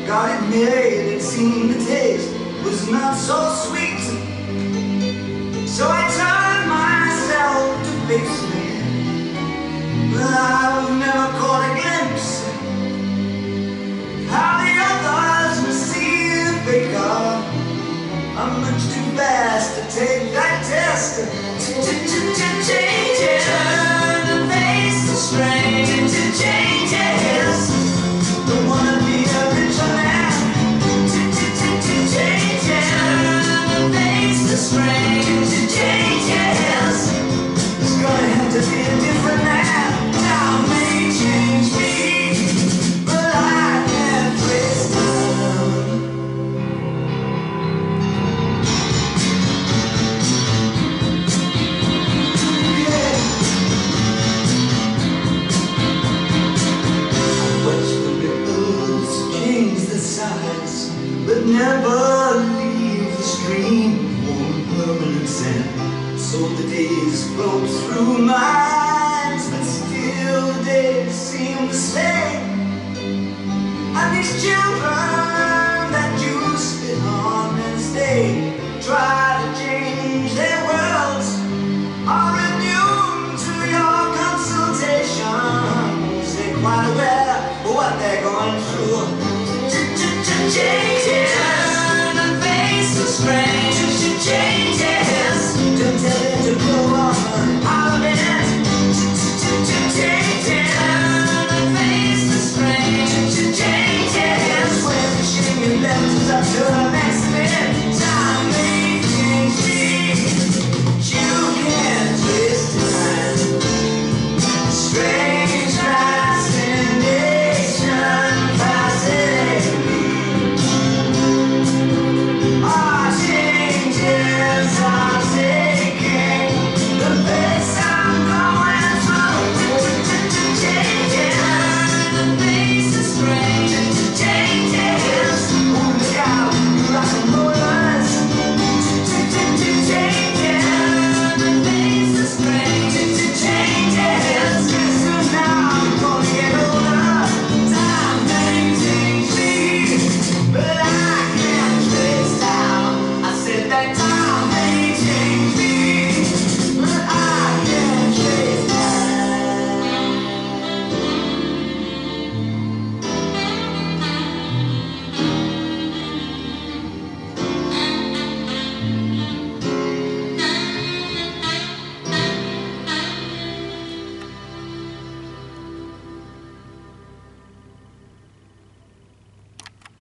God it made it seem the taste was not so sweet. So I turned myself to face me, but I've never caught a glimpse of how the others receive the faker. I'm much too fast to take that test. Changes, turn and face the strain. Changes, don't wanna be a richer man. Changes, turn and face the strain. Changes, it's gonna have to be a different man. Now may change me, but I can't trace them. But never leave the stream on permanent sand. So the days float through my eyes, but still the days seem the same. And these children that you spit on and stay try to change their worlds, are immune to your consultations. They're quite aware of what they're going through. Change.